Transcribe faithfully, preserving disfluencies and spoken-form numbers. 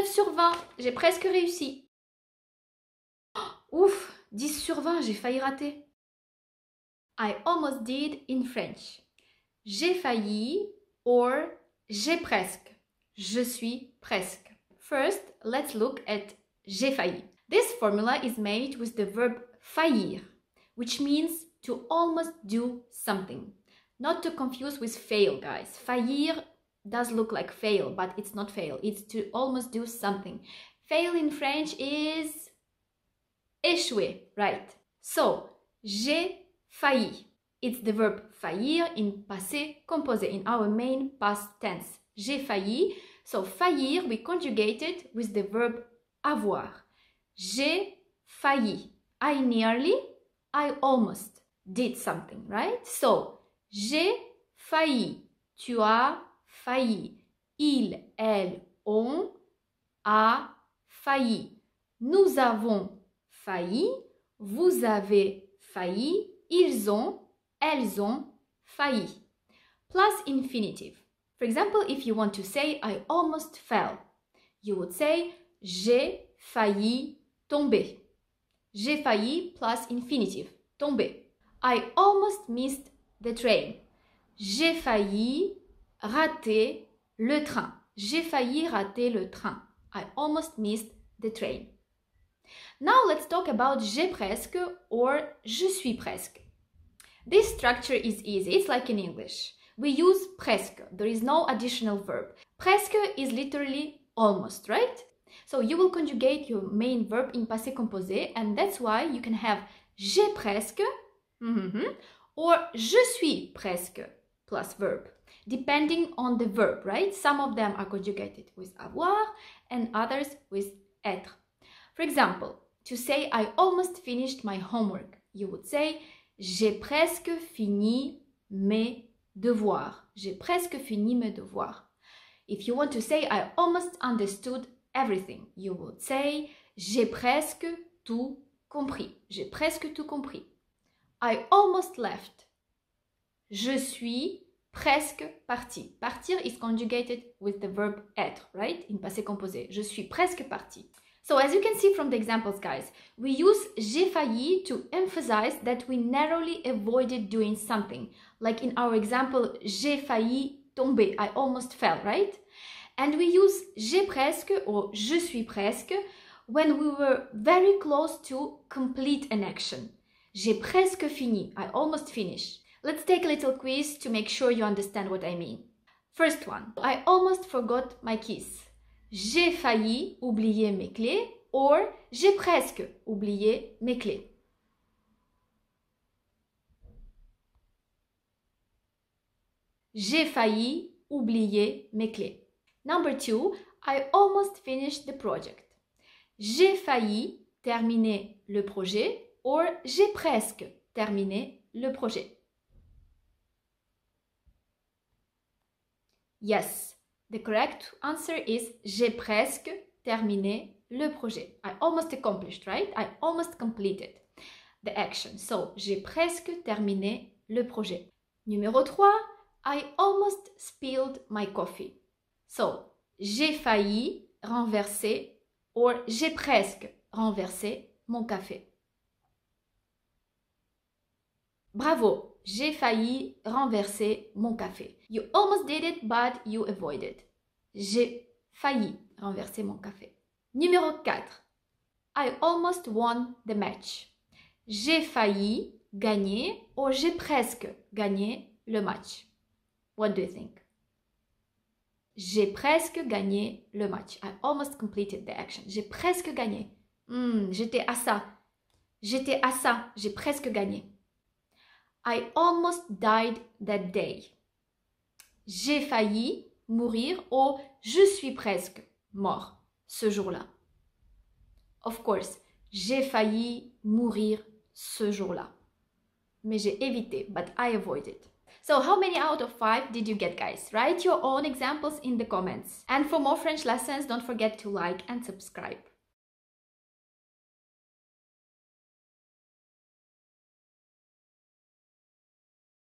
dix-neuf sur vingt, j'ai presque réussi. Oh, ouf, dix sur vingt, j'ai failli rater. I almost did in French. J'ai failli or j'ai presque. Je suis presque. First, let's look at j'ai failli. This formula is made with the verb faillir, which means to almost do something. Not to confuse with fail, guys. Faillir does look like fail, but it's not fail. It's to almost do something. Fail in French is échouer, right? So, j'ai failli. It's the verb faillir in passé composé, in our main past tense. J'ai failli. So, faillir, we conjugate it with the verb avoir. J'ai failli. I nearly, I almost did something, right? So, j'ai failli. Tu as failli. Il, elle, on a failli. Nous avons failli. Vous avez failli. Ils ont, elles ont failli. Plus infinitive. For example, if you want to say I almost fell, you would say j'ai failli tomber. J'ai failli plus infinitive, tomber. I almost missed the train. J'ai failli rater le train. J'ai failli rater le train. I almost missed the train. Now let's talk about j'ai presque or je suis presque. This structure is easy. It's like in English. We use presque. There is no additional verb. Presque is literally almost, right? So you will conjugate your main verb in passé composé, and that's why you can have j'ai presque mm-hmm, or je suis presque plus verb, depending on the verb, right? Some of them are conjugated with avoir and others with être. For example, to say I almost finished my homework, you would say j'ai presque fini mes devoirs. J'ai presque fini mes devoirs. If you want to say I almost understood everything, you would say j'ai presque tout compris. J'ai presque tout compris. I almost left. Je suis presque parti. Partir is conjugated with the verb être, right? In passé composé. Je suis presque parti. So as you can see from the examples, guys, we use j'ai failli to emphasize that we narrowly avoided doing something. Like in our example, j'ai failli tomber. I almost fell, right? And we use j'ai presque or je suis presque when we were very close to complete an action. J'ai presque fini. I almost finished. Let's take a little quiz to make sure you understand what I mean. First one. I almost forgot my keys. J'ai failli oublier mes clés or j'ai presque oublié mes clés. J'ai failli oublier mes clés. Number two, I almost finished the project. J'ai failli terminer le projet or j'ai presque terminé le projet. Yes, the correct answer is j'ai presque terminé le projet. I almost accomplished, right? I almost completed the action. So, j'ai presque terminé le projet. Numéro trois, I almost spilled my coffee. So, j'ai failli renverser or j'ai presque renversé mon café. Bravo, j'ai failli renverser mon café. You almost did it, but you avoided. J'ai failli renverser mon café. Numéro quatre. I almost won the match. J'ai failli gagner or j'ai presque gagné le match. What do you think? J'ai presque gagné le match. I almost completed the action. J'ai presque gagné. Hmm, j'étais à ça. J'étais à ça. J'ai presque gagné. I almost died that day. J'ai failli mourir ou je suis presque mort ce jour-là. Of course, j'ai failli mourir ce jour-là. Mais j'ai évité, but I avoided. So how many out of five did you get, guys? Write your own examples in the comments. And for more French lessons, don't forget to like and subscribe.